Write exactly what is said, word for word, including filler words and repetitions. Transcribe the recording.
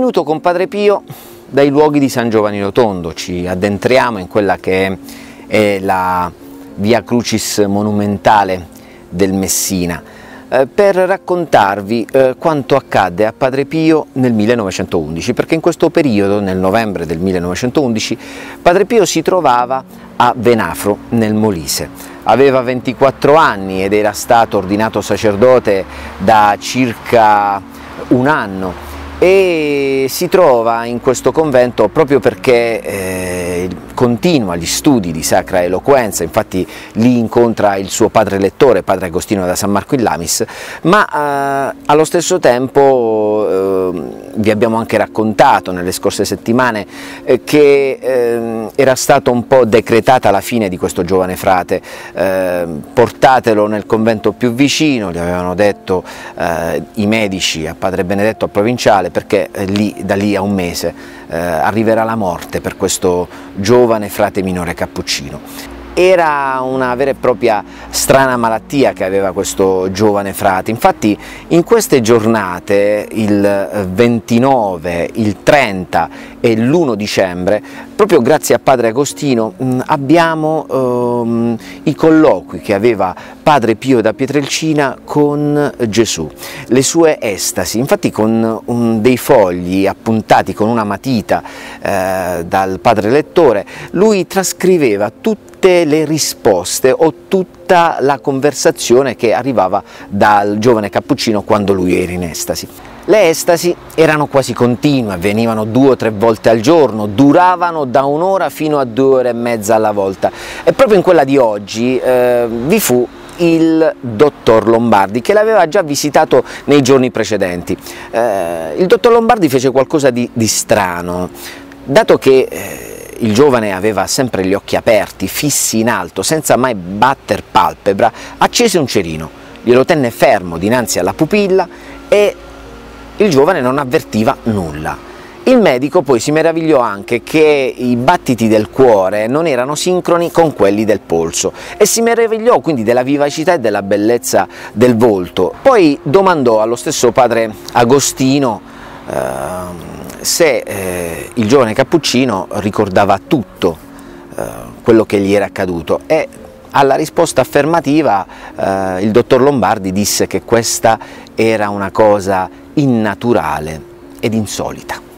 venuto con Padre Pio dai luoghi di San Giovanni Rotondo. Ci addentriamo in quella che è la Via Crucis monumentale del Messina eh, per raccontarvi eh, quanto accadde a Padre Pio nel millenovecentoundici, perché in questo periodo, nel novembre del millenovecentoundici, Padre Pio si trovava a Venafro, nel Molise. Aveva ventiquattro anni ed era stato ordinato sacerdote da circa un anno e si trova in questo convento proprio perché eh, continua gli studi di Sacra Eloquenza. Infatti lì incontra il suo padre lettore, padre Agostino da San Marco in Lamis, ma eh, allo stesso tempo eh, vi abbiamo anche raccontato nelle scorse settimane eh, che eh, era stata un po' decretata la fine di questo giovane frate. Eh, portatelo nel convento più vicino, gli avevano detto eh, i medici a padre Benedetto, a provinciale, perché eh, lì, da lì a un mese eh, arriverà la morte per questo giovane frate minore cappuccino. Era una vera e propria strana malattia che aveva questo giovane frate. Infatti in queste giornate, il ventinove, il trenta e l'primo dicembre, proprio grazie a padre Agostino, mh, abbiamo ehm, i colloqui che aveva padre Pio da Pietrelcina con Gesù, le sue estasi. Infatti con un, dei fogli appuntati con una matita eh, dal padre lettore, lui trascriveva tutti le risposte o tutta la conversazione che arrivava dal giovane cappuccino quando lui era in estasi. Le estasi erano quasi continue, avvenivano due o tre volte al giorno, duravano da un'ora fino a due ore e mezza alla volta, e proprio in quella di oggi eh, vi fu il dottor Lombardi, che l'aveva già visitato nei giorni precedenti. Eh, il dottor Lombardi fece qualcosa di, di strano, dato che eh, il giovane aveva sempre gli occhi aperti, fissi in alto, senza mai batter palpebra, accese un cerino, glielo tenne fermo dinanzi alla pupilla e il giovane non avvertiva nulla. Il medico poi si meravigliò anche che i battiti del cuore non erano sincroni con quelli del polso e si meravigliò quindi della vivacità e della bellezza del volto. Poi domandò allo stesso padre Agostino eh, se eh, il giovane cappuccino ricordava tutto eh, quello che gli era accaduto, e alla risposta affermativa eh, il dottor Lombardi disse che questa era una cosa innaturale ed insolita.